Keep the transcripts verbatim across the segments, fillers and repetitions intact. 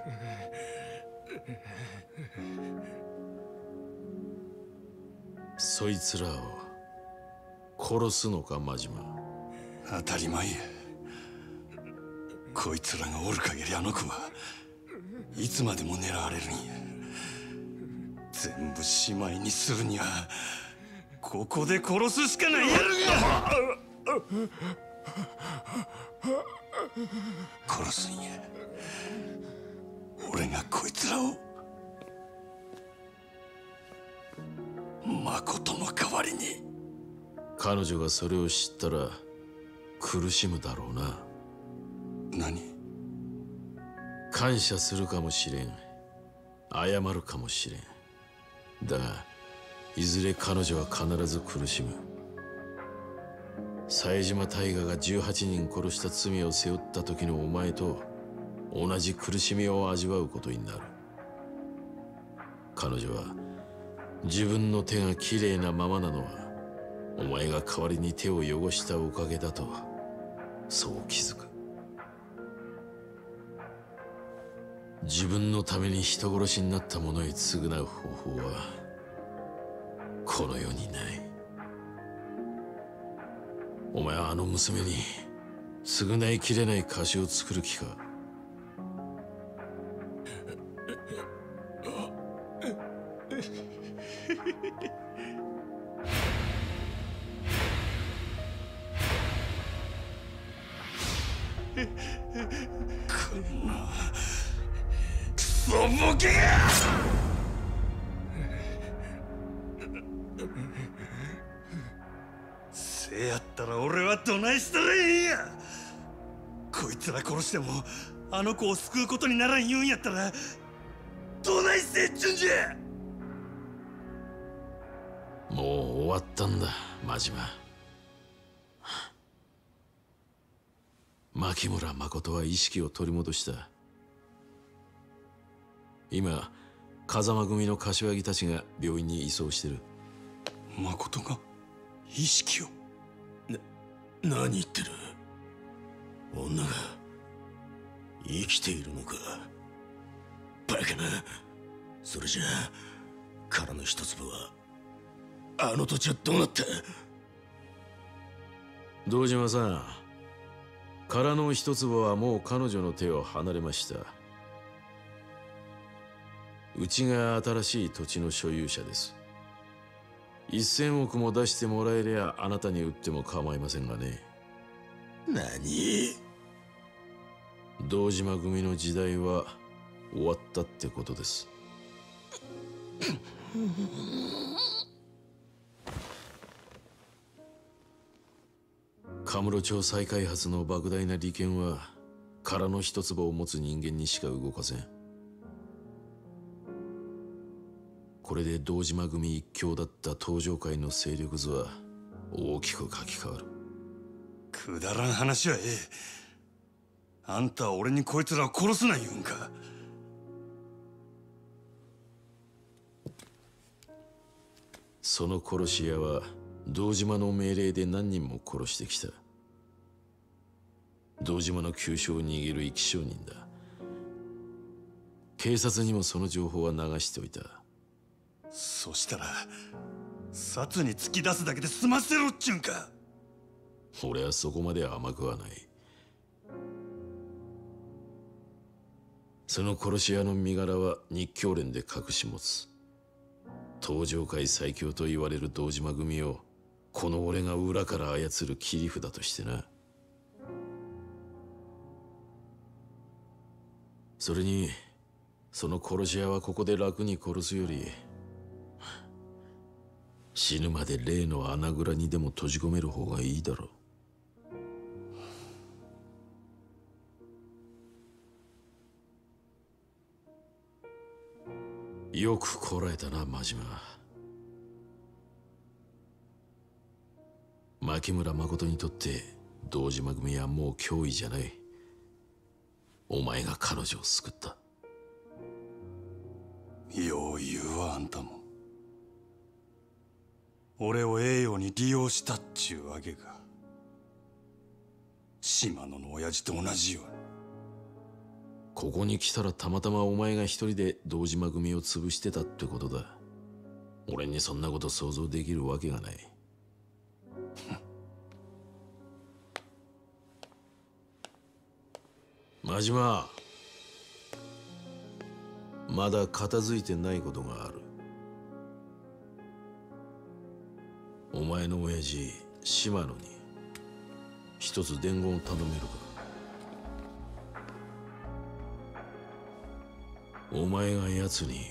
そいつらを殺すのか、真島。 当たり前や。こいつらがおる限りあの子はいつまでも狙われるんや。全部しまいにするにはここで殺すしかないやるが。殺すんや。俺がこいつらを誠の代わりに。 彼女がそれを知ったら苦しむだろうな。 何？ 感謝するかもしれん、謝るかもしれん。だがいずれ彼女は必ず苦しむ。冴島大河がじゅうはちにん殺した罪を背負った時のお前と同じ苦しみを味わうことになる。彼女は自分の手がきれいなままなのはお前が代わりに手を汚したおかげだと、そう気づく。自分のために人殺しになった者へ償う方法はこの世にない。お前はあの娘に償いきれない貸しを作る気か？ こんなクソボケが！せやったら俺はどないしたらええんや。こいつら殺してもあの子を救うことにならん言うんやったらどないせっちゅんじゃ。 もう終わったんだ、真島。牧村誠は意識を取り戻した。今風間組の柏木たちが病院に移送してる。 誠が意識を？ な、何言ってる。女が生きているのか。バカな。それじゃあ殻の一粒はあの土地はどうなった？ 堂島さん、殻の一粒はもう彼女の手を離れました。うちが新しい土地の所有者です。一千億も出してもらえりゃあなたに売っても構いませんがね。 何？ 堂島組の時代は終わったってことです。カムロ町再開発の莫大な利権は殻の一粒を持つ人間にしか動かせん。これで堂島組一強だった東上界の勢力図は大きく書き換わる。 くだらん話はええ。あんたは俺にこいつらを殺すな言うんか。 その殺し屋は堂島の命令で何人も殺してきた。堂島の急所を握る生き証人だ。警察にもその情報は流しておいた。 そしたら殺に突き出すだけで済ませろっちゅうんか。 俺はそこまで甘くはない。その殺し屋の身柄は日教連で隠し持つ。東上界最強と言われる堂島組をこの俺が裏から操る切り札としてな。それにその殺し屋はここで楽に殺すより死ぬまで例の穴蔵にでも閉じ込める方がいいだろう。よくこらえたな、真島。牧村誠にとって堂島組はもう脅威じゃない。お前が彼女を救った。 よう言うわ、あんたも。俺を栄養に利用したっちゅうわけか。島野の親父と同じように。 ここに来たらたまたまお前が一人で堂島組を潰してたってことだ。俺にそんなこと想像できるわけがない。真島、まだ片付いてないことがある。お前の親父島野に一つ伝言を頼めるか。お前が奴に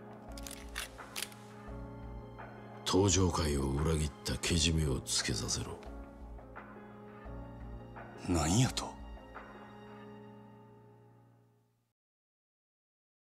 登場会を裏切ったけじめをつけさせろ。 何やと？